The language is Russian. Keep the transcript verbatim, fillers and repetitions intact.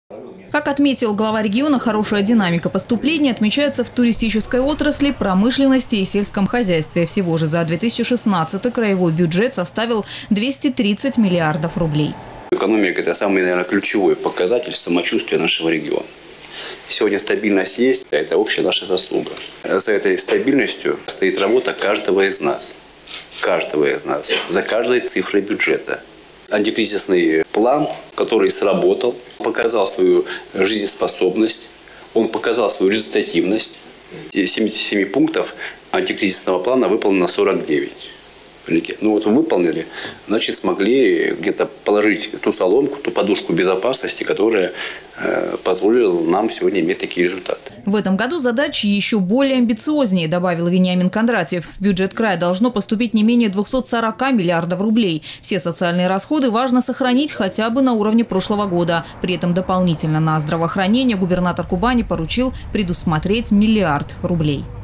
Как отметил глава региона, хорошая динамика поступлений отмечается в туристической отрасли, промышленности и сельском хозяйстве. Всего же за две тысячи шестнадцатый краевой бюджет составил двести тридцать миллиардов рублей. Экономика – это самый, наверное, ключевой показатель самочувствия нашего региона. Сегодня стабильность есть, это общая наша заслуга. За этой стабильностью стоит работа каждого из нас. Каждого из нас. За каждой цифрой бюджета. Антикризисный план, который сработал, показал свою жизнеспособность, он показал свою результативность. Из семидесяти семи пунктов антикризисного плана выполнено сорок девять. Ну вот выполнили, значит смогли где-то положить ту соломку, ту подушку безопасности, которая э, позволила нам сегодня иметь такие результаты. В этом году задачи еще более амбициознее, добавил Вениамин Кондратьев. В бюджет края должно поступить не менее двухсот сорока миллиардов рублей. Все социальные расходы важно сохранить хотя бы на уровне прошлого года. При этом дополнительно на здравоохранение губернатор Кубани поручил предусмотреть миллиард рублей.